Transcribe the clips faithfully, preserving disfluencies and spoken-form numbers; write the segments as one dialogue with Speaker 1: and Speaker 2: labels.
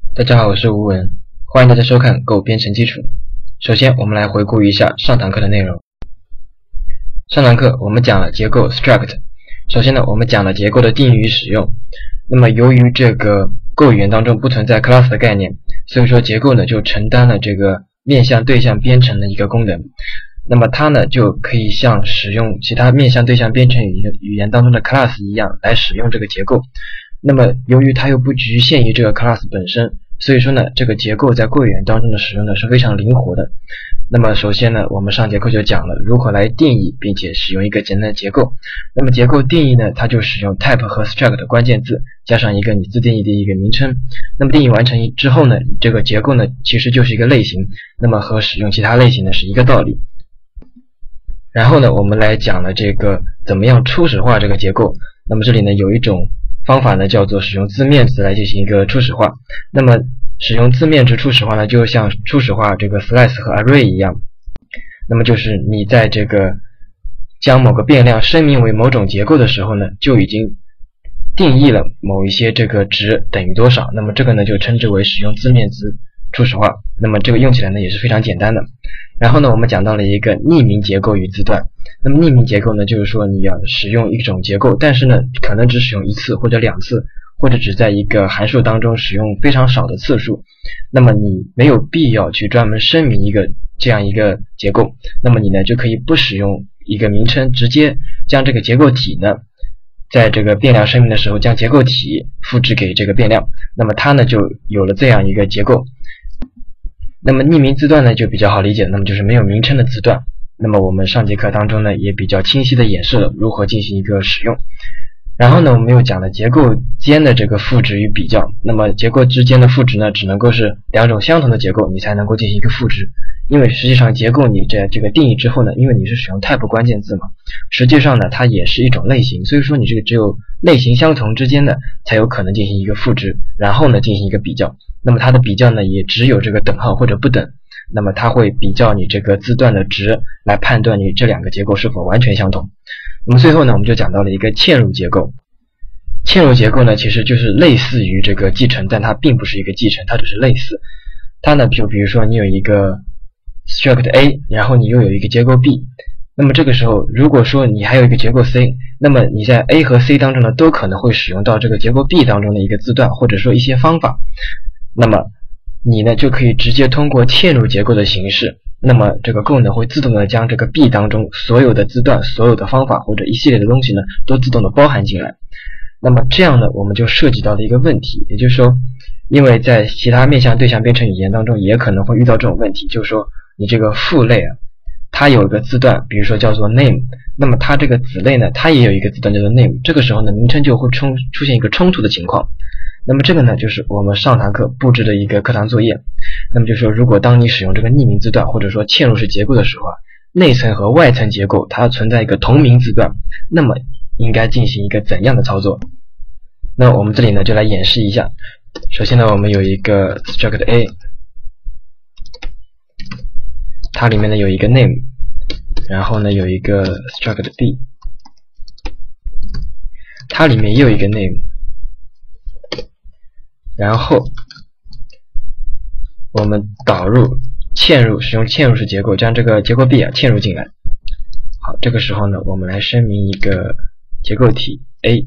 Speaker 1: 大家好，我是吴文，欢迎大家收看Go编程基础。首先，我们来回顾一下上堂课的内容。上堂课我们讲了结构 struct。首先呢，我们讲了结构的定义与使用。那么由于这个 Go 语言当中不存在 class 的概念，所以说结构呢就承担了这个面向对象编程的一个功能。那么它呢就可以像使用其他面向对象编程语言语言当中的 class 一样来使用这个结构。那么由于它又不局限于这个 class 本身，所以说呢这个结构在Go语言当中的使用呢是非常灵活的。那么首先呢我们上节课就讲了如何来定义并且使用一个简单的结构。那么结构定义呢，它就使用 type 和 struct 的关键字加上一个你自定义的一个名称。那么定义完成之后呢，这个结构呢其实就是一个类型，那么和使用其他类型呢是一个道理。然后呢我们来讲了这个怎么样初始化这个结构。那么这里呢有一种方法呢叫做使用字面值来进行一个初始化。那么使用字面值初始化呢，就像初始化这个 slice 和 array 一样。那么就是你在这个将某个变量声明为某种结构的时候呢，就已经定义了某一些这个值等于多少。那么这个呢就称之为使用字面值初始化。那么这个用起来呢也是非常简单的。然后呢我们讲到了一个匿名结构与字段。那么匿名结构呢就是说你要使用一种结构，但是呢可能只使用一次或者两次，或者只在一个函数当中使用非常少的次数。那么你没有必要去专门声明一个这样一个结构，那么你呢就可以不使用一个名称，直接将这个结构体呢在这个变量声明的时候将结构体复制给这个变量，那么它呢就有了这样一个结构。那么匿名字段呢就比较好理解，那么就是没有名称的字段。那么我们上节课当中呢也比较清晰的演示了如何进行一个使用。然后呢我们又讲了结构间的这个赋值与比较。那么结构之间的赋值呢只能够是两种相同的结构你才能够进行一个赋值，因为实际上结构你在这个定义之后呢，因为你是使用 type 关键字嘛，实际上呢它也是一种类型，所以说你这个只有类型相同之间的才有可能进行一个赋值，然后呢进行一个比较。那么它的比较呢也只有这个等号或者不等，那么它会比较你这个字段的值来判断你这两个结构是否完全相同。那么最后呢我们就讲到了一个嵌入结构。嵌入结构呢其实就是类似于这个继承，但它并不是一个继承，它只是类似。它呢就比如说你有一个 struct A， 然后你又有一个结构 B， 那么这个时候如果说你还有一个结构 C， 那么你在 A 和 C 当中呢都可能会使用到这个结构 B 当中的一个字段或者说一些方法。那么你呢就可以直接通过嵌入结构的形式，那么这个 Go 呢会自动的将这个 B 当中所有的字段、所有的方法或者一系列的东西呢都自动的包含进来。那么这样呢我们就涉及到了一个问题，也就是说因为在其他面向对象编程语言当中也可能会遇到这种问题，就是说你这个父类啊它有一个字段比如说叫做 name， 那么它这个子类呢它也有一个字段叫做 name， 这个时候呢名称就会冲出现一个冲突的情况。那么这个呢就是我们上堂课布置的一个课堂作业。那么就是说如果当你使用这个匿名字段或者说嵌入式结构的时候啊，内层和外层结构它存在一个同名字段，那么应该进行一个怎样的操作。那我们这里呢就来演示一下。首先呢我们有一个 struct A， 它里面呢有一个 name， 然后呢有一个 struct B， 它里面也有一个 name， 然后我们导入嵌入，使用嵌入式结构将这个结构 B 啊嵌入进来。好，这个时候呢我们来声明一个结构体 A，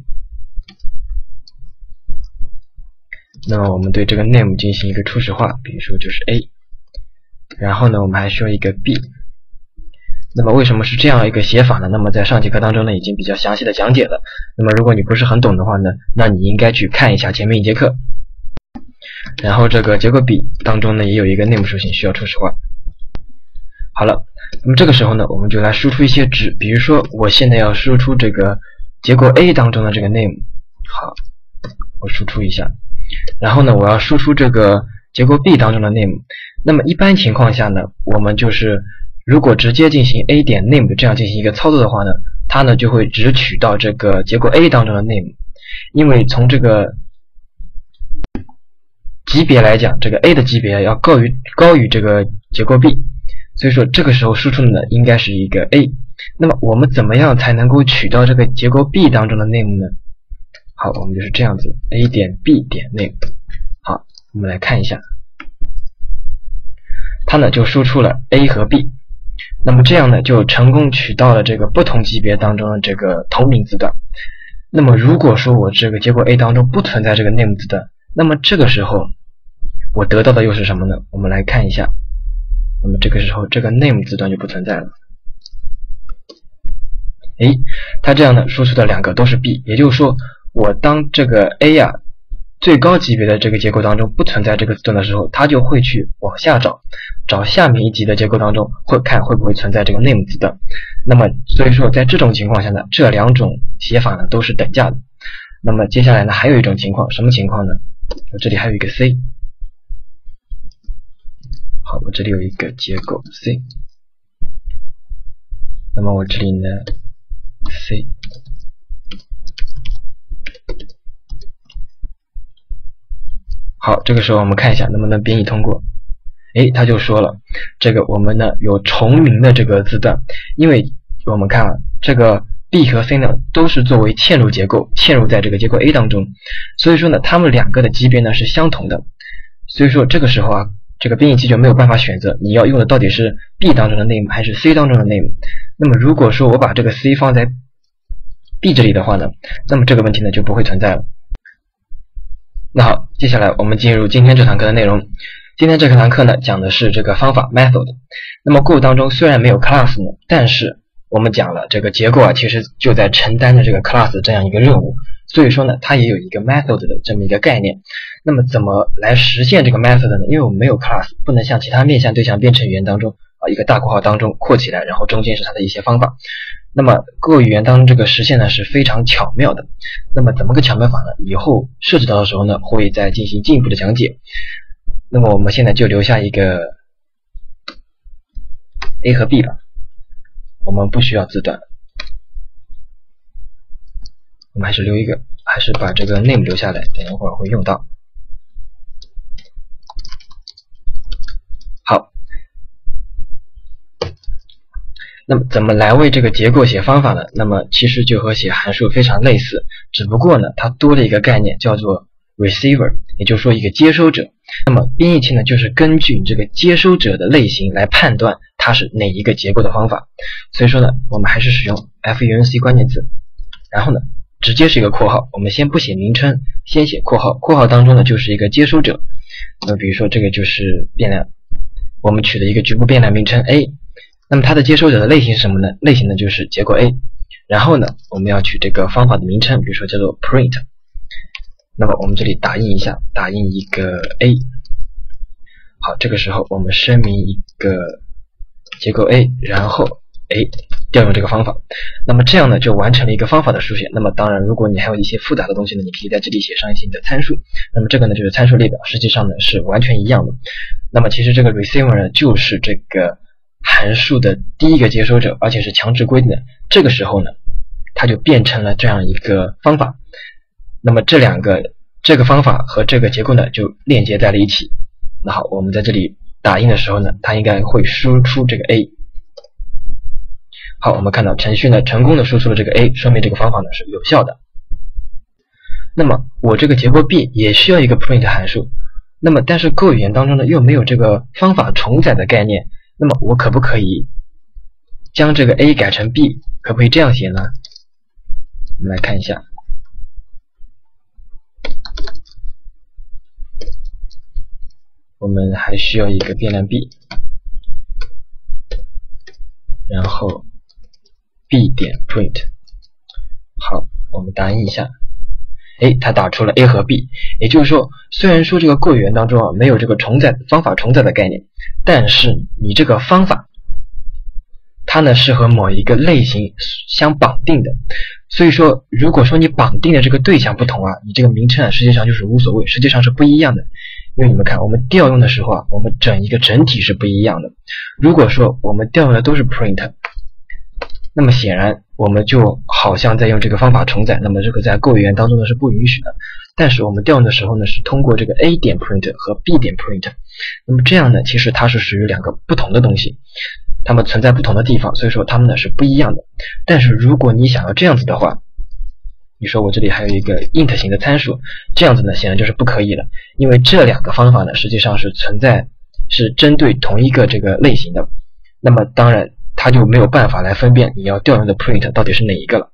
Speaker 1: 那么我们对这个 name 进行一个初始化，比如说就是 A， 然后呢我们还需要一个 B。 那么为什么是这样一个写法呢？那么在上节课当中呢已经比较详细的讲解了，那么如果你不是很懂的话呢，那你应该去看一下前面一节课。然后这个结构 B 当中呢也有一个 name 属性需要初始化。好了，那么这个时候呢我们就来输出一些值，比如说我现在要输出这个结构 A 当中的这个 name， 好，我输出一下。然后呢我要输出这个结构 B 当中的 name。 那么一般情况下呢我们就是如果直接进行 A 点 name 这样进行一个操作的话呢，它呢就会只取到这个结构 A 当中的 name， 因为从这个级别来讲，这个 A 的级别要高于高于这个结构 B， 所以说这个时候输出的呢应该是一个 A。 那么我们怎么样才能够取到这个结构 B 当中的 name 呢？好，我们就是这样子 A 点 B 点 name。 好， 我们来看一下，它呢就输出了 A 和 B， 那么这样呢就成功取到了这个不同级别当中的这个同名字段。那么如果说我这个结果 A 当中不存在这个 name 字段，那么这个时候我得到的又是什么呢？我们来看一下，那么这个时候这个 name 字段就不存在了。诶，它这样呢输出的两个都是 B， 也就是说我当这个 A 呀、啊、最高级别的这个结构当中不存在这个字段的时候，它就会去往下找，找下面一级的结构当中会看会不会存在这个 name 字段。那么所以说在这种情况下呢，这两种写法呢都是等价的。那么接下来呢还有一种情况，什么情况呢？我这里还有一个 C， 好，我这里有一个结构 C， 那么我这里呢 C， 好，这个时候我们看一下能不能编译通过。诶，他就说了，这个我们呢有重名的这个字段，因为我们看啊，这个 B 和 C 呢都是作为嵌入结构嵌入在这个结构 A 当中，所以说呢它们两个的级别呢是相同的，所以说这个时候啊，这个编译器就没有办法选择你要用的到底是 B 当中的 name 还是 C 当中的 name。 那么如果说我把这个 C 放在 B 这里的话呢，那么这个问题呢就不会存在了。那好，接下来我们进入今天这堂课的内容。今天这堂课呢讲的是这个方法 method。 那么 Go 当中虽然没有 class 呢，但是我们讲了这个结构啊其实就在承担着这个 class 这样一个任务，所以说呢它也有一个 method 的这么一个概念。那么怎么来实现这个 method 呢？因为我们没有 class， 不能像其他面向对象编程语言当中啊一个大括号当中括起来，然后中间是它的一些方法。那么 Go 语言当中这个实现呢是非常巧妙的。那么怎么个巧妙法呢？以后涉及到的时候呢会再进行进一步的讲解。那么我们现在就留下一个 A 和 B 吧，我们不需要字段，我们还是留一个，还是把这个 name 留下来，等一会儿会用到。好，那么怎么来为这个结构写方法呢？那么其实就和写函数非常类似，只不过呢它多了一个概念叫做 receiver， 也就是说一个接收者。那么编译器呢就是根据这个接收者的类型来判断它是哪一个结构的方法。所以说呢我们还是使用 func 关键字，然后呢直接是一个括号，我们先不写名称，先写括号，括号当中呢就是一个接收者。那么比如说这个就是变量，我们取了一个局部变量名称 A， 那么它的接收者的类型是什么呢？类型呢就是结构 A， 然后呢我们要取这个方法的名称，比如说叫做 print。那么我们这里打印一下，打印一个 A。 好，这个时候我们声明一个结构 A， 然后 A 调用这个方法。那么这样呢就完成了一个方法的书写。那么当然如果你还有一些复杂的东西呢，你可以在这里写上一些你的参数。那么这个呢就是参数列表，实际上呢是完全一样的。那么其实这个 receiver 呢就是这个函数的第一个接收者，而且是强制规定的。这个时候呢它就变成了这样一个方法。那么这两个这个方法和这个结构呢就链接在了一起。那好，我们在这里打印的时候呢，它应该会输出这个 A。 好，我们看到程序呢成功的输出了这个 A， 说明这个方法呢是有效的。那么我这个结构 B 也需要一个 print 函数，那么但是 Go 语言当中呢又没有这个方法重载的概念，那么我可不可以将这个 A 改成 B， 可不可以这样写呢？我们来看一下，我们还需要一个变量 B， 然后 B 点 print。 好，我们打印一下，诶，它打出了 A 和 B。 也就是说虽然说这个Go语言当中啊没有这个重载方法重载的概念，但是你这个方法它呢是和某一个类型相绑定的。所以说如果说你绑定的这个对象不同啊，你这个名称啊实际上就是无所谓，实际上是不一样的。因为你们看我们调用的时候啊，我们整一个整体是不一样的。如果说我们调用的都是 print， 那么显然我们就好像在用这个方法重载，那么这个在Go语言当中呢是不允许的。但是我们调用的时候呢是通过这个 A 点 print 和 B 点 print， 那么这样呢其实它是属于两个不同的东西，它们存在不同的地方，所以说它们呢是不一样的。但是如果你想要这样子的话， 你说我这里还有一个 int 型的参数，这样子呢显然就是不可以了，因为这两个方法呢实际上是存在是针对同一个这个类型的，那么当然它就没有办法来分辨你要调用的 print 到底是哪一个了。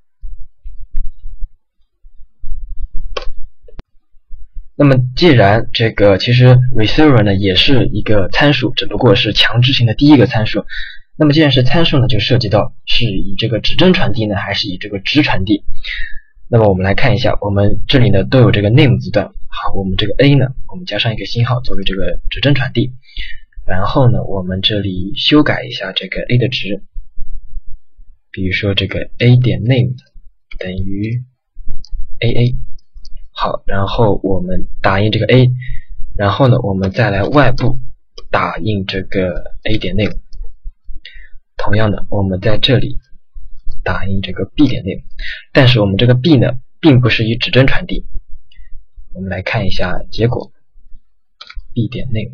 Speaker 1: 那么既然这个其实 receiver 呢也是一个参数，只不过是强制性的第一个参数，那么既然是参数呢，就涉及到是以这个指针传递呢还是以这个值传递。那么我们来看一下，我们这里呢都有这个 name 字段，好，我们这个 a 呢我们加上一个星号作为这个指针传递，然后呢我们这里修改一下这个 a 的值，比如说这个 a 点 name 等于 aa， 好，然后我们打印这个 a， 然后呢我们再来外部打印这个 a 点 name， 同样的我们在这里打印这个 b 点 name， 但是我们这个 b 呢并不是以指针传递，我们来看一下结果 b 点 name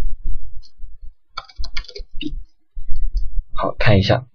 Speaker 1: b， 好，看一下，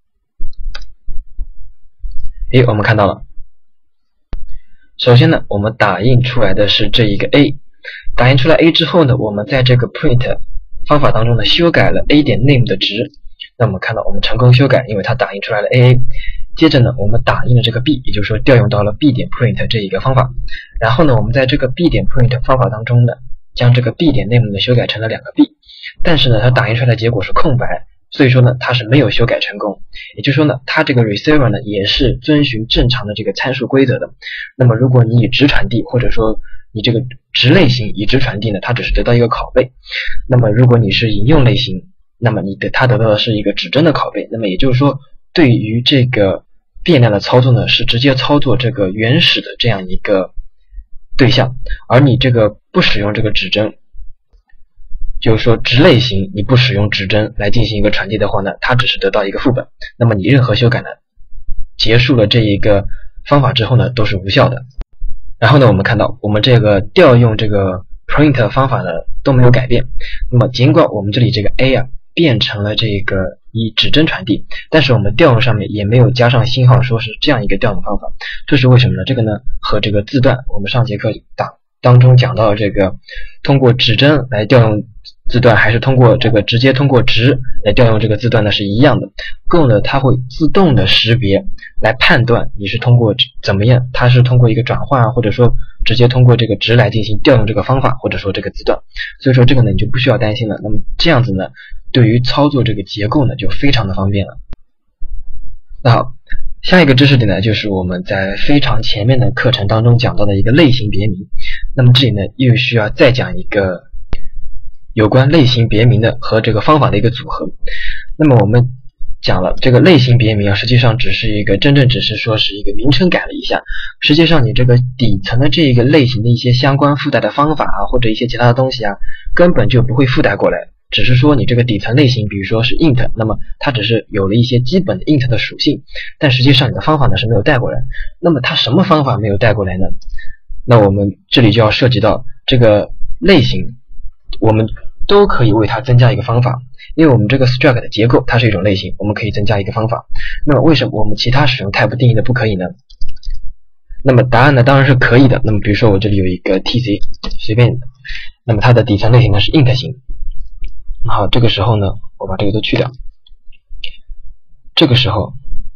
Speaker 1: 诶，我们看到了，首先呢我们打印出来的是这一个 a， 打印出来 a 之后呢，我们在这个 print 方法当中呢修改了 a 点 name 的值，那我们看到我们成功修改，因为它打印出来了 aa， 接着呢我们打印了这个 b， 也就是说调用到了 b 点 print 这一个方法，然后呢我们在这个 b 点 print 方法当中呢将这个 b 点 name 呢修改成了两个 b， 但是呢它打印出来的结果是空白，所以说呢它是没有修改成功，也就是说呢它这个 receiver 呢也是遵循正常的这个参数规则的。那么如果你以值传递，或者说你这个值类型以值传递呢，它只是得到一个拷贝，那么如果你是引用类型，那么你的它得到的是一个指针的拷贝，那么也就是说对于这个变量的操作呢是直接操作这个原始的这样一个对象，而你这个不使用这个指针，就是说值类型你不使用指针来进行一个传递的话呢，它只是得到一个副本，那么你任何修改呢结束了这一个方法之后呢都是无效的。然后呢我们看到我们这个调用这个 print 方法呢都没有改变，那么尽管我们这里这个 a 啊变成了这个以指针传递，但是我们调用上面也没有加上星号说是这样一个调用方法，这是为什么呢？这个呢和这个字段我们上节课当当中讲到这个通过指针来调用字段还是通过这个直接通过值来调用这个字段呢是一样的。Go 呢它会自动的识别来判断你是通过怎么样，它是通过一个转换啊，或者说直接通过这个值来进行调用这个方法，或者说这个字段，所以说这个呢你就不需要担心了。那么这样子呢对于操作这个结构呢就非常的方便了。那好，下一个知识点呢就是我们在非常前面的课程当中讲到的一个类型别名，那么这里呢又需要再讲一个有关类型别名的和这个方法的一个组合。那么我们讲了这个类型别名啊，实际上只是一个真正只是说是一个名称改了一下，实际上你这个底层的这一个类型的一些相关附带的方法啊，或者一些其他的东西啊，根本就不会附带过来，只是说你这个底层类型比如说是 int， 那么它只是有了一些基本的 int 的属性，但实际上你的方法呢是没有带过来。那么它什么方法没有带过来呢？那我们这里就要涉及到这个类型我们都可以为它增加一个方法，因为我们这个 struct 的结构它是一种类型，我们可以增加一个方法。那么为什么我们其他使用 type 定义的不可以呢？那么答案呢当然是可以的。那么比如说我这里有一个 tc 随便，那么它的底层类型呢是 int 型，好，这个时候呢我把这个都去掉，这个时候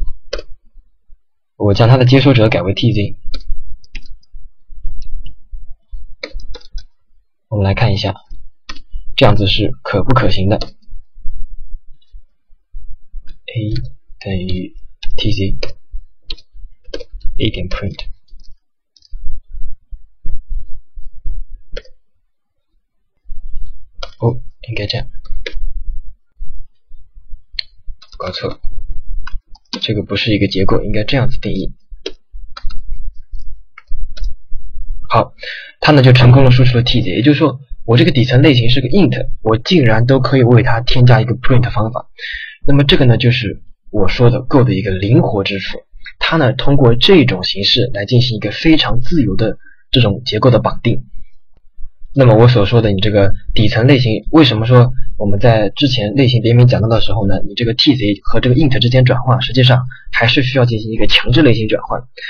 Speaker 1: 我将它的接收者改为 tc， 我们来看一下这样子是可不可行的。 a 等于 tc a 点 print， 哦，应该这样，搞错了，这个不是一个结构，应该这样子定义。好，它呢就成功的输出了 tc， 也就是说我这个底层类型是个 int， 我竟然都可以为它添加一个 print 方法。那么这个呢就是我说的 Go 的一个灵活之处，它呢通过这种形式来进行一个非常自由的这种结构的绑定。那么我所说的你这个底层类型，为什么说我们在之前类型别名讲到的时候呢，你这个 tc 和这个 int 之间转换实际上还是需要进行一个强制类型转换。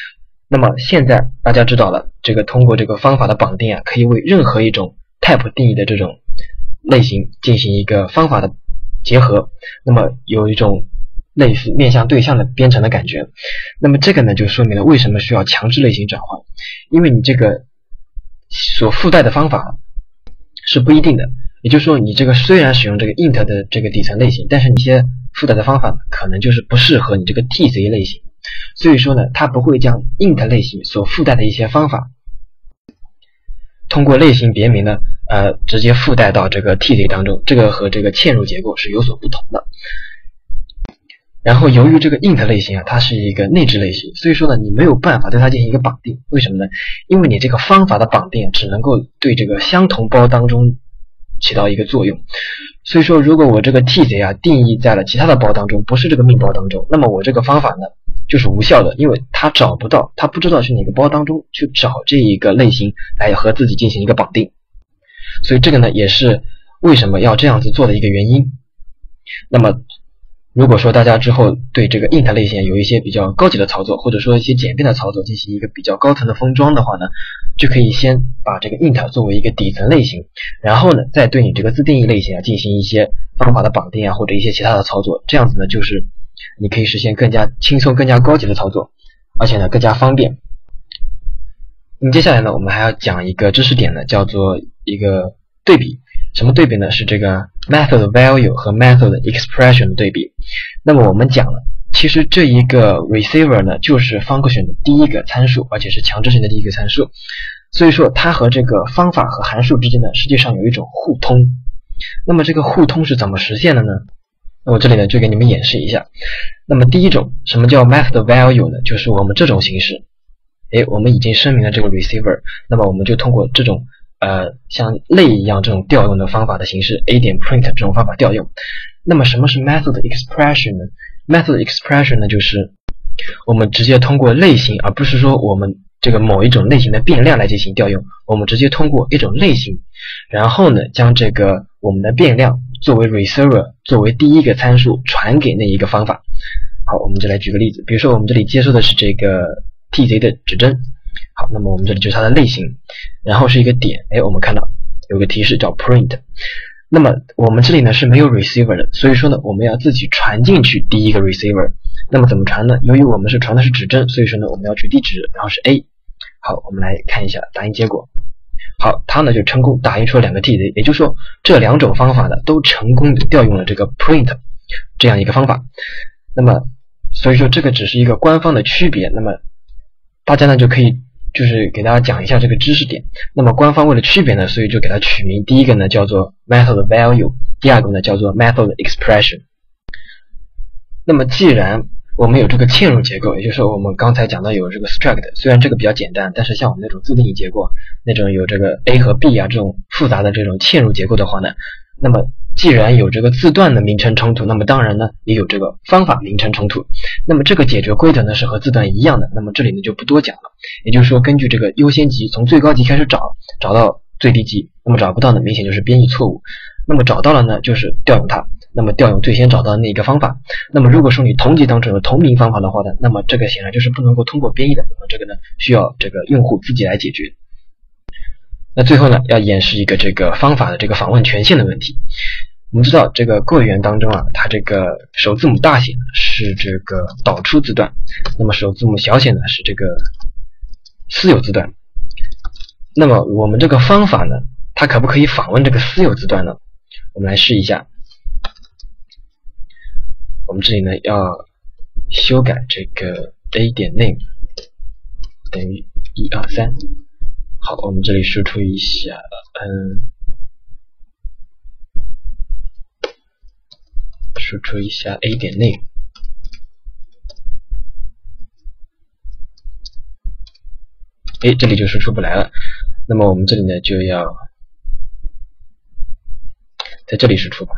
Speaker 1: 那么现在大家知道了，这个通过这个方法的绑定啊，可以为任何一种 type 定义的这种类型进行一个方法的结合，那么有一种类似面向对象的编程的感觉。那么这个呢就说明了为什么需要强制类型转换，因为你这个所附带的方法是不一定的，也就是说你这个虽然使用这个 int 的这个底层类型，但是你一些附带的方法呢可能就是不适合你这个 tz 类型，所以说呢它不会将 int 类型所附带的一些方法通过类型别名呢呃直接附带到这个 tz 当中，这个和这个嵌入结构是有所不同的。然后由于这个 int 类型啊，它是一个内置类型，所以说呢，你没有办法对它进行一个绑定。为什么呢？因为你这个方法的绑定只能够对这个相同包当中起到一个作用。所以说，如果我这个 tz 啊定义在了其他的包当中，不是这个命包当中，那么我这个方法呢就是无效的，因为它找不到，它不知道去哪个包当中去找这一个类型来和自己进行一个绑定。所以这个呢也是为什么要这样子做的一个原因。那么如果说大家之后对这个 int 类型有一些比较高级的操作，或者说一些简便的操作进行一个比较高层的封装的话呢，就可以先把这个 int 作为一个底层类型，然后呢再对你这个自定义类型啊进行一些方法的绑定啊，或者一些其他的操作，这样子呢就是你可以实现更加轻松更加高级的操作，而且呢更加方便。那么接下来呢我们还要讲一个知识点呢，叫做一个对比。什么对比呢？是这个 method value 和 method expression 的对比。那么我们讲了，其实这一个 receiver 呢就是 function 的第一个参数，而且是强制性的第一个参数，所以说它和这个方法和函数之间呢实际上有一种互通。那么这个互通是怎么实现的呢？那我这里呢就给你们演示一下。那么第一种，什么叫 method value 呢？就是我们这种形式，诶，我们已经声明了这个 receiver， 那么我们就通过这种呃，像类一样这种调用的方法的形式 a 点 print 这种方法调用。那么什么是 method expression 呢？ method expression 呢就是我们直接通过类型，而不是说我们这个某一种类型的变量来进行调用，我们直接通过一种类型，然后呢将这个我们的变量作为 receiver 作为第一个参数传给那一个方法。好，我们就来举个例子，比如说我们这里接收的是这个 tz 的指针。好，那么我们这里就是它的类型，然后是一个点，哎，我们看到有个提示叫 print。那么我们这里呢是没有 receiver 的，所以说呢我们要自己传进去第一个 receiver。那么怎么传呢？由于我们是传的是指针，所以说呢我们要取地址，然后是 A。好，我们来看一下打印结果。好，它呢就成功打印出了两个 tz， 也就是说这两种方法呢都成功的调用了这个 print 这样一个方法。那么所以说这个只是一个官方的区别，那么大家呢就可以就是给大家讲一下这个知识点。那么官方为了区别呢，所以就给它取名，第一个呢叫做 method value， 第二个呢叫做 method expression。 那么既然我们有这个嵌入结构，也就是说我们刚才讲到有这个 struct， 虽然这个比较简单，但是像我们那种自定义结构，那种有这个 A 和 B 啊这种复杂的这种嵌入结构的话呢，那么既然有这个字段的名称冲突，那么当然呢也有这个方法名称冲突。那么这个解决规则呢是和字段一样的，那么这里呢就不多讲了。也就是说根据这个优先级从最高级开始找，找到最低级，那么找不到呢明显就是编译错误，那么找到了呢就是调用它，那么调用最先找到的那一个方法。那么如果说你同级当中有同名方法的话呢，那么这个显然就是不能够通过编译的，那么这个呢需要这个用户自己来解决。那最后呢要演示一个这个方法的这个访问权限的问题。我们知道这个Go语言当中啊，它这个首字母大写呢是这个导出字段，那么首字母小写呢是这个私有字段。那么我们这个方法呢，它可不可以访问这个私有字段呢？我们来试一下。我们这里呢要修改这个 a 点 name 等于一二三。好，我们这里输出一下，嗯。输出一下 a 点 name， 哎，这里就输出不来了。那么我们这里呢就要在这里输出吧。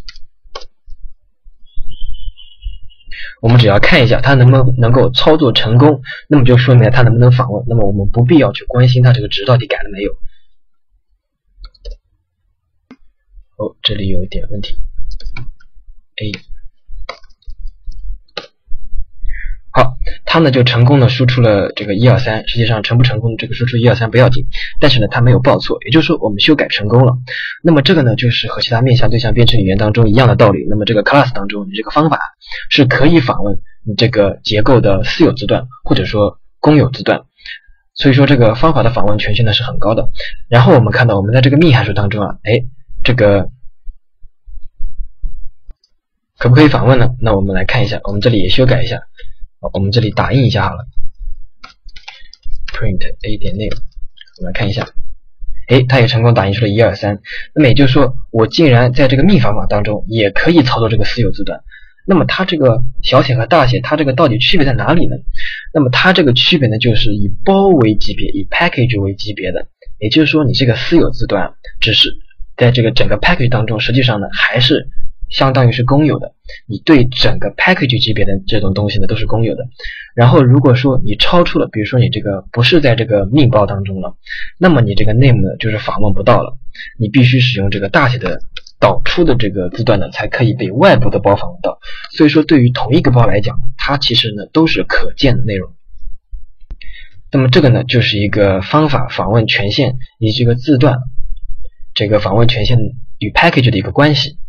Speaker 1: 我们只要看一下它能不能能够操作成功，那么就说明了它能不能访问。那么我们不必要去关心它这个值到底改了没有。哦，这里有一点问题。A， 好，它它呢就成功的输出了这个一二三，实际上成不成功这个输出一二三不要紧，但是呢它没有报错，也就是说我们修改成功了。那么这个呢就是和其他面向对象编程语言当中一样的道理。那么这个 class 当中，你这个方法是可以访问你这个结构的私有字段或者说公有字段，所以说这个方法的访问权限呢是很高的。然后我们看到我们在这个幂函数当中啊，哎，这个可不可以访问呢？那我们来看一下，我们这里也修改一下，我们这里打印一下好了 ，print a 点 name， 我们来看一下，哎，它也成功打印出了一二三。那么也就是说，我竟然在这个幂方法当中也可以操作这个私有字段。那么它这个小写和大写，它这个到底区别在哪里呢？那么它这个区别呢，就是以包为级别，以 package 为级别的。也就是说，你这个私有字段只是在这个整个 package 当中，实际上呢还是相当于是公有的。你对整个 package 级别的这种东西呢都是公有的。然后如果说你超出了，比如说你这个不是在这个命包当中了，那么你这个 name 呢就是访问不到了。你必须使用这个大写的导出的这个字段呢，才可以被外部的包访问到。所以说对于同一个包来讲，它其实呢都是可见的内容。那么这个呢就是一个方法访问权限以及这个字段这个访问权限与 package 的一个关系。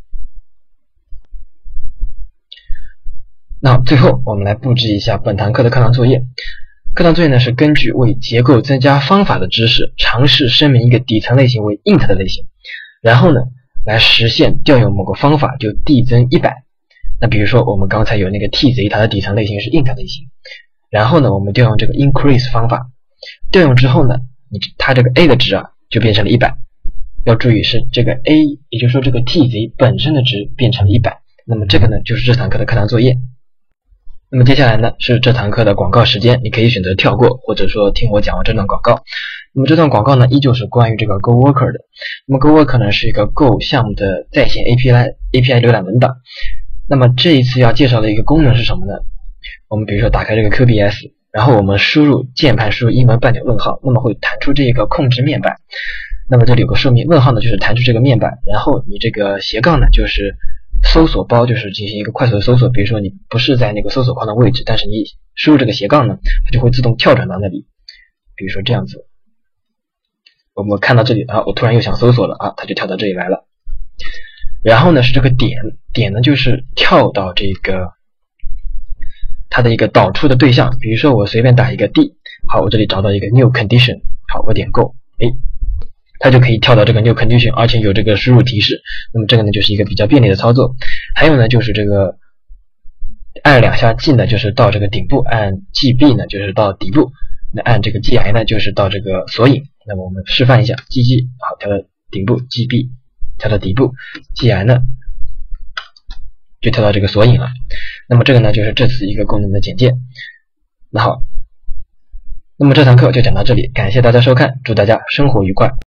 Speaker 1: 那最后我们来布置一下本堂课的课堂作业。课堂作业呢是根据为结构增加方法的知识，尝试声明一个底层类型为 int 的类型，然后呢来实现调用某个方法就递增一百。那比如说我们刚才有那个 tz， 它的底层类型是 int 类型，然后呢我们调用这个 increase 方法，调用之后呢你它这个 a 的值啊就变成了一百。要注意是这个 a， 也就是说这个 tz 本身的值变成了一百。那么这个呢就是这堂课的课堂作业。那么接下来呢是这堂课的广告时间，你可以选择跳过，或者说听我讲完这段广告。那么这段广告呢依旧是关于这个 Go Worker 的。那么 Go Worker 呢是一个 Go 项目的在线 A P I A P I 浏览文档。那么这一次要介绍的一个功能是什么呢？我们比如说打开这个 Q B S， 然后我们输入键盘输入英文半点问号，那么会弹出这个控制面板。那么这里有个说明，问号呢就是弹出这个面板，然后你这个斜杠呢就是搜索包，就是进行一个快速的搜索。比如说你不是在那个搜索框的位置，但是你输入这个斜杠呢，它就会自动跳转到那里。比如说这样子，我们看到这里啊，我突然又想搜索了啊，它就跳到这里来了。然后呢是这个点，点呢就是跳到这个它的一个导出的对象。比如说我随便打一个 D， 好，我这里找到一个 new condition， 好，我点 Go， 诶，它就可以跳到这个 new condition， 而且有这个输入提示。那么这个呢就是一个比较便利的操作。还有呢就是这个按两下 G 呢就是到这个顶部，按 G B 呢就是到底部，那按这个 G I 呢就是到这个索引。那么我们示范一下 G G， 好，跳到顶部， G B 跳到底部， G I 呢就跳到这个索引了。那么这个呢就是这次一个功能的简介。那好，那么这堂课就讲到这里，感谢大家收看，祝大家生活愉快。